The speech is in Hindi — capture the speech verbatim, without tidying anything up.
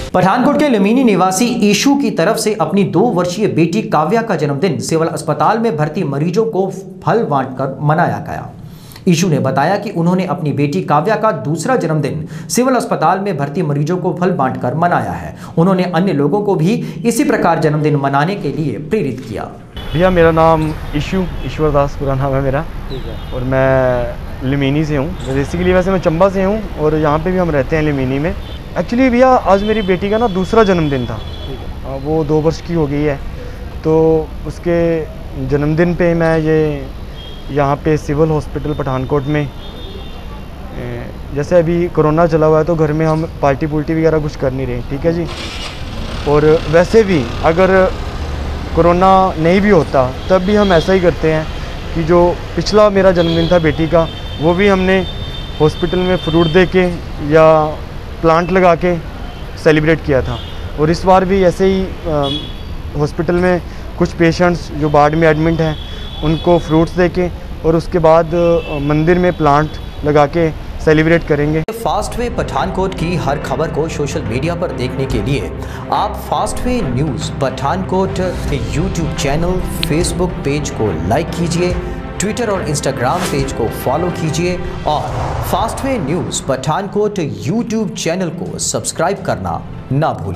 पठानकोट के लुम्बिनी निवासी ईशु की तरफ से अपनी दो वर्षीय बेटी काव्या का जन्मदिन सिविल अस्पताल में भर्ती मरीजों को फल बांटकर मनाया गया। ईशु ने बताया कि उन्होंने अपनी बेटी काव्या का दूसरा जन्मदिन सिविल अस्पताल में भर्ती मरीजों को फल बांटकर मनाया है। उन्होंने अन्य लोगों को भी इसी प्रकार जन्मदिन मनाने के लिए प्रेरित किया। भैया मेरा नाम ईशु ईश्वर दास पूरा नाम है मेरा, और मैं लुम्बिनी से हूँ। बेसिकली वैसे मैं चंबा से हूँ और यहाँ पे भी हम रहते हैं लुम्बिनी में। एक्चुअली भैया आज मेरी बेटी का ना दूसरा जन्मदिन था, वो दो वर्ष की हो गई है, तो उसके जन्मदिन पे मैं ये यहाँ पे सिविल हॉस्पिटल पठानकोट में, जैसे अभी कोरोना चला हुआ है तो घर में हम पार्टी पुल्टी वगैरह कुछ कर नहीं रहे, ठीक है जी। और वैसे भी अगर कोरोना नहीं भी होता तब भी हम ऐसा ही करते हैं कि जो पिछला मेरा जन्मदिन था बेटी का, वो भी हमने हॉस्पिटल में फ्रूट दे के या प्लांट लगा के सेलिब्रेट किया था। और इस बार भी ऐसे ही हॉस्पिटल में कुछ पेशेंट्स जो वार्ड में एडमिट हैं उनको फ्रूट्स दे के और उसके बाद मंदिर में प्लांट लगा के सेलिब्रेट करेंगे। फास्ट वे पठानकोट की हर खबर को सोशल मीडिया पर देखने के लिए आप fast way news Pathankot YouTube channel, Facebook page को लाइक कीजिए, ट्विटर और इंस्टाग्राम पेज को फॉलो कीजिए और fast way news Pathankot YouTube channel को सब्सक्राइब करना ना भूलिए।